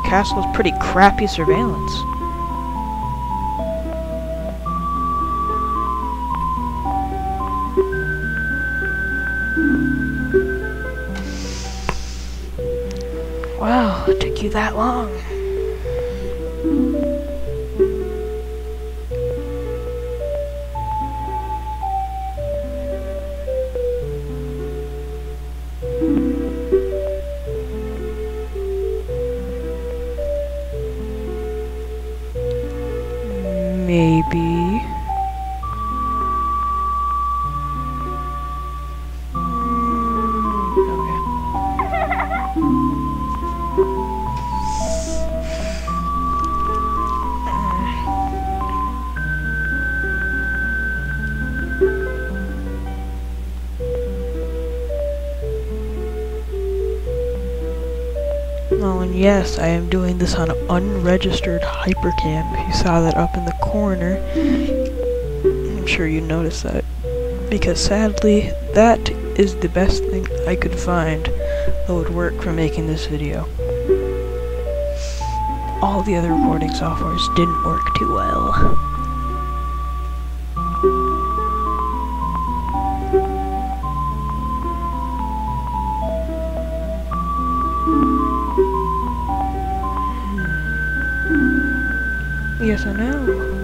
castle is pretty crappy surveillance. Wow, it took you that long. Maybe. Oh, and yes, I am doing this on unregistered hypercam. You saw that up in the corner. I'm sure you noticed that. Because sadly, that is the best thing I could find that would work for making this video. All the other recording softwares didn't work too well. Yes, I know.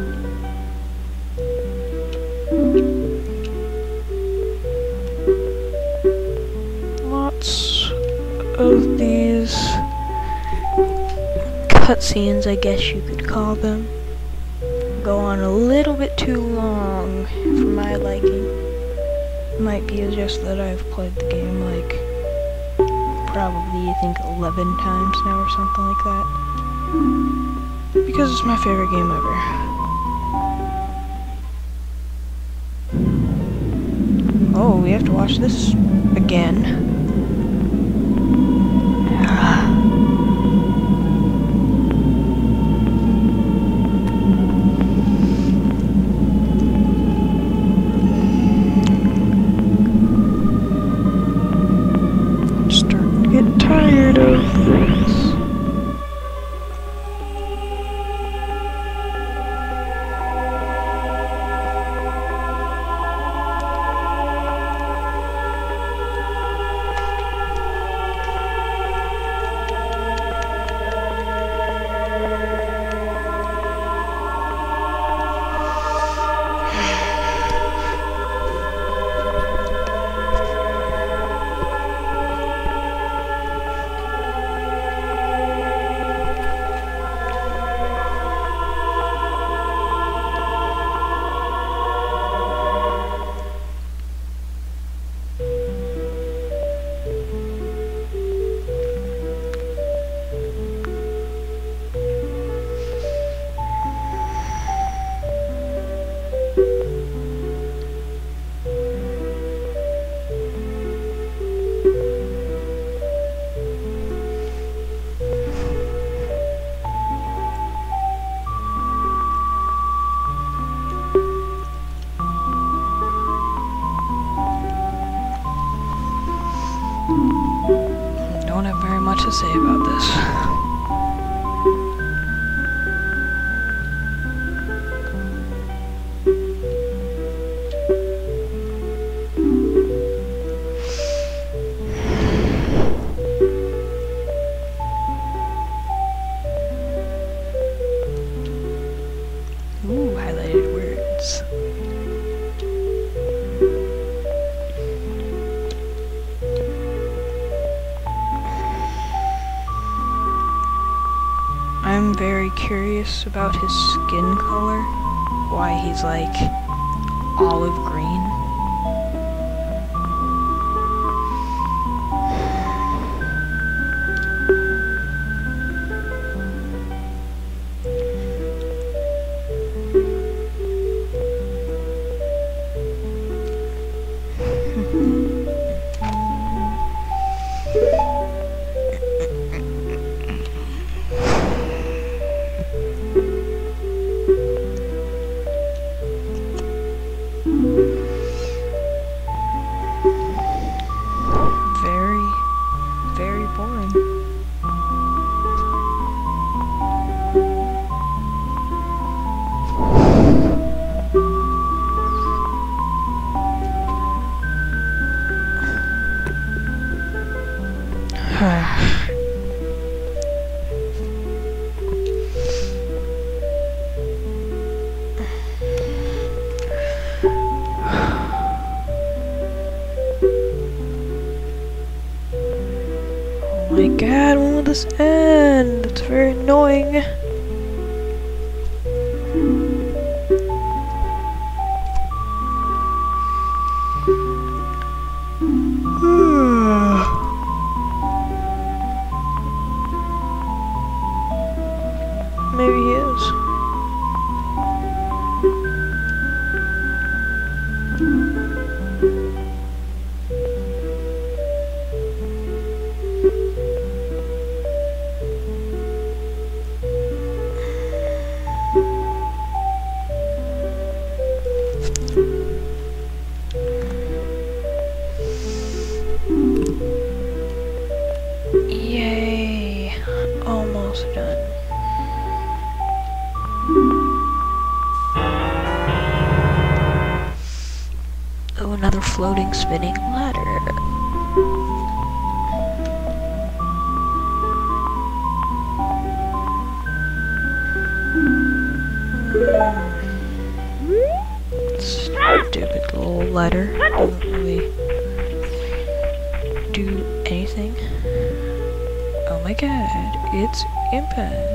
Lots of these cutscenes, I guess you could call them, go on a little bit too long for my liking. Might be just that I've played the game like probably I think 11 times now or something like that. Because it's my favorite game ever. Oh, we have to watch this again. I'm starting to get tired of this. Don't have very much to say about this. Ooh, highlighted words. I'm very curious about his skin color, why he's like olive green. Oh my god, when will this end? It's very annoying. Maybe he is. Yay! Almost done. Oh, another floating spinning ladder. Stupid little ladder. Doesn't really do anything. Oh my god, it's Impa.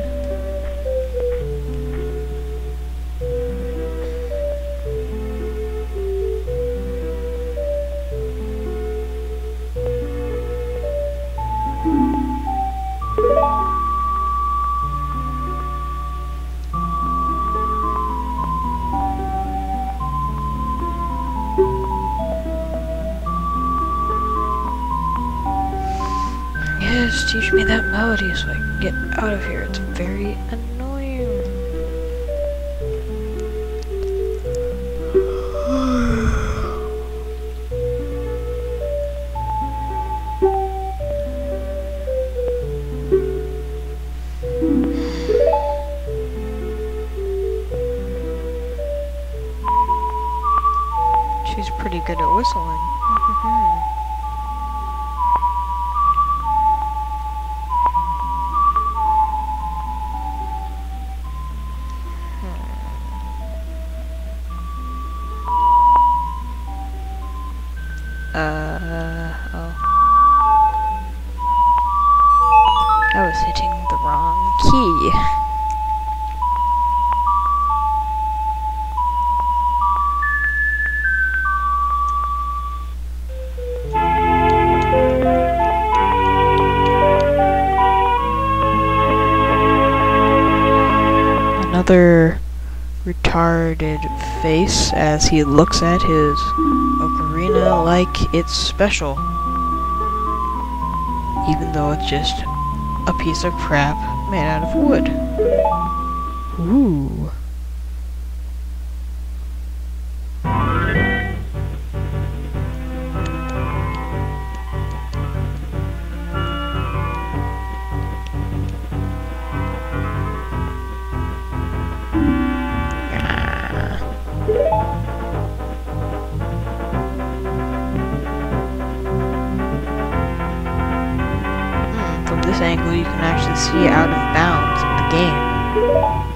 Yes, teach me that melody so I can get out of here. It's very annoying. She's pretty good at whistling. Oh. I was hitting the wrong key. Another retarded face as he looks at his ocarina like it's special, even though it's just a piece of crap made out of wood. Ooh. From this angle, you can actually see out of bounds of the game.